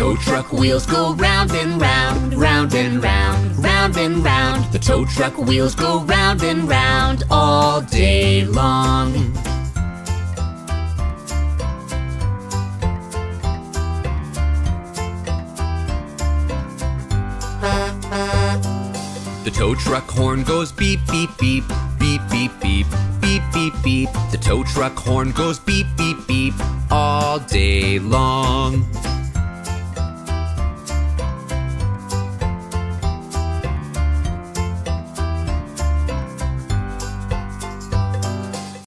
tow truck wheels go round and round, round and round, round and round. The tow truck wheels go round and round all day long. The tow truck horn goes beep, beep, beep, beep, beep, beep, beep, beep, beep. The tow truck horn goes beep, beep, beep all day long.